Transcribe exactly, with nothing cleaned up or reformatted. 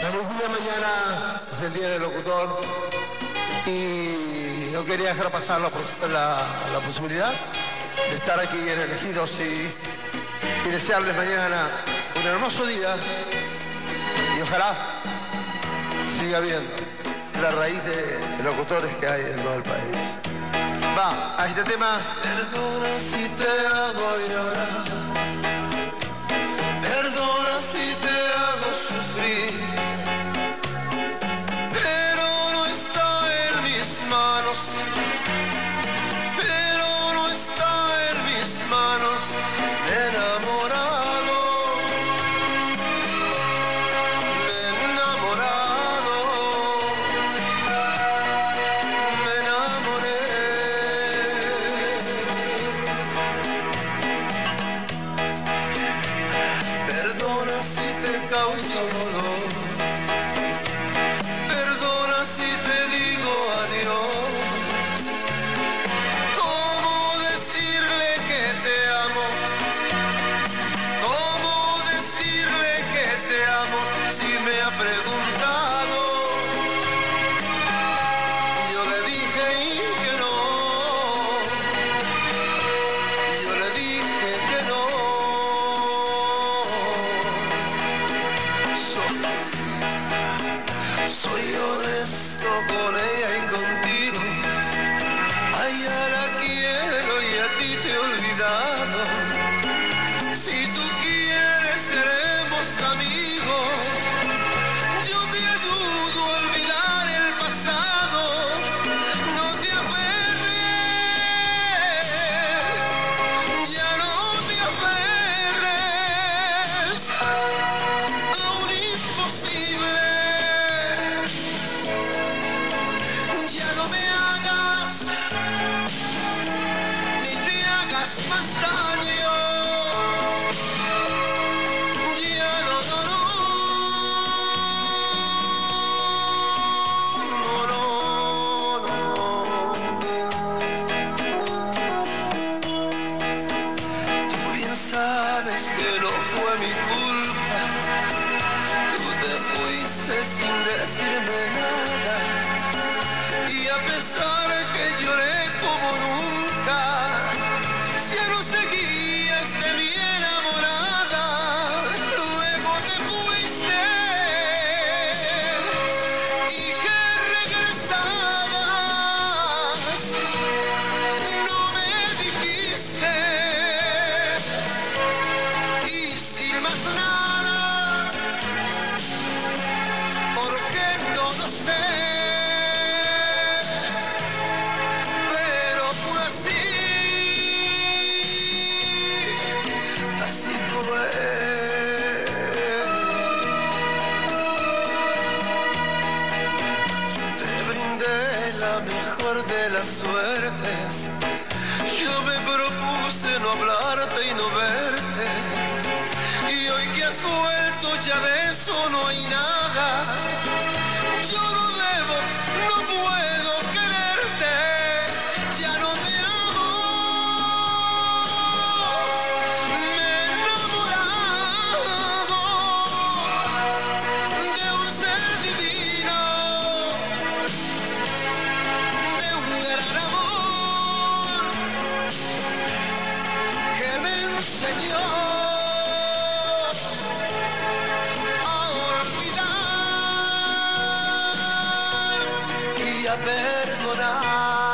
Feliz día, mañana es el día del locutor y no quería dejar pasar la, la, la posibilidad de estar aquí en Elegidos y, y desearles mañana un hermoso día y ojalá siga habiendo la raíz de locutores que hay en todo el país. Va, a este tema. Perdona si te hago llorar, perdona si te hago sufrir, pero no está en mis manos, pero no está en mis manos, me he enamorado, me he enamorado, me enamoré. Perdona si te causa dolor, perdona si te digo adiós. ¿Cómo decirle que te amo? ¿Cómo decirle que te amo si me ha preguntado? Yo le dije que no, yo le dije que no. Soy honesto con ella y contigo, a ella la quiero y a ti te he olvidado. Si tú quieres seremos amigos, yo te ayudo a olvidar el pasado. No te aferres, ya no te aferres a un imposible. Ya no me hagas, ni te hagas más daño. Ya no, no, no, no, no, no. Tú bien sabes que no fue mi culpa. Tú te fuiste sin decirme nada. Y a pesar que lloré como nunca, ya no seguías de mi enamorada. Luego te fuiste y que regresabas, no me dijiste. Y sin más nada, ¿por qué no lo sé? Así fue. Te brindé la mejor de las suertes. Yo me propuse no hablarte y no verte. Y hoy que has vuelto ya de eso no hay nada. Yo no debo, no puedo quererte. Ya no te amo. Señor, a olvidar y a perdonar.